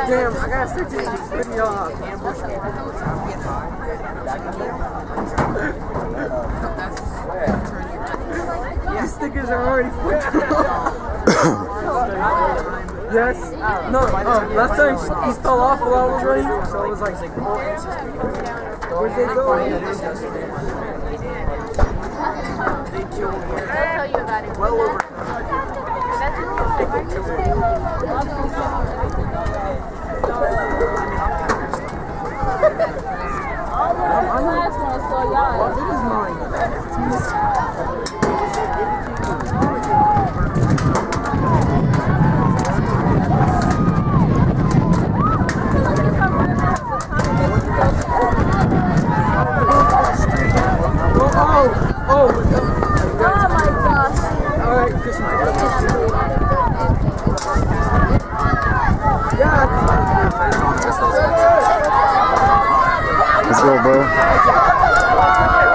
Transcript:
Damn, I gotta start taking these video ambush. These stickers are already fucked. Yes. No. Last time he fell off while I was running, so it was like. Where'd they go? They killed me. I'll tell you about it. Well over. I'm the last one, so y'all. This is mine. Oh my gosh. Alright, just Let's go, bro.